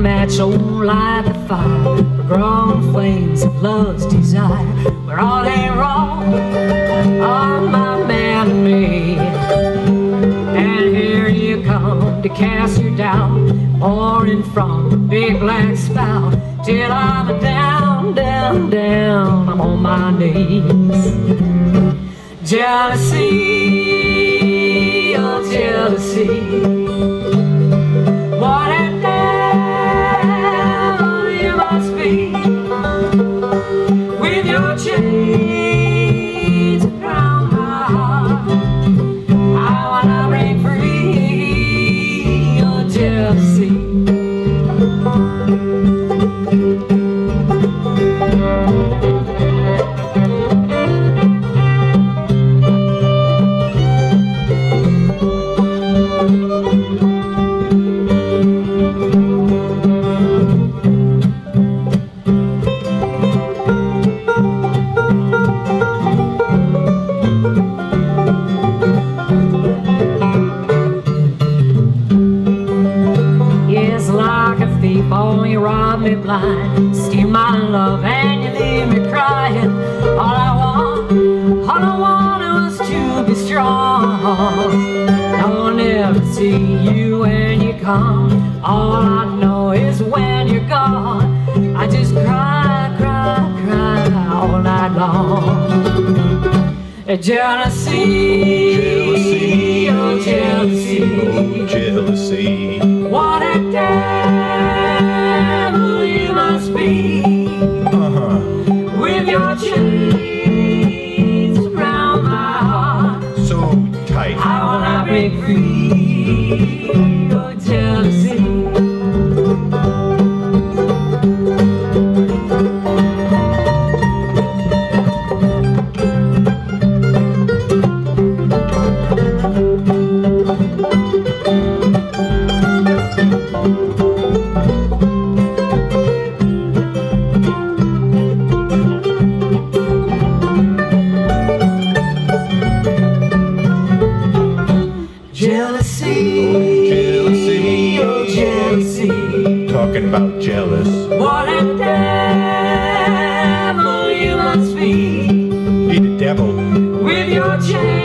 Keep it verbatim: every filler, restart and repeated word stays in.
match won't light the fire. We're growing flames of love's desire. We're all ain't wrong, oh my man and me. And here you come to cast your doubt, pouring from the big black spout, till I'm down, down, down, I'm on my knees. Jealousy, oh jealousy, what a devil you must be, with your chains around my heart. I wanna break free, oh jealousy. Oh, you rob me blind, steal my love, and you leave me crying. All I want, all I wanted was to be strong. I'll never see you when you come. All I know is when you're gone, I just cry, cry, cry all night long. Jealousy, jealousy, oh jealousy, oh jealousy. What a devil you must be, uh-huh. with your chains around my heart. So tight. I wanna break free, oh jealousy. Jealousy, oh jealousy, talking about jealous. What a devil you must be, Be the devil with your chains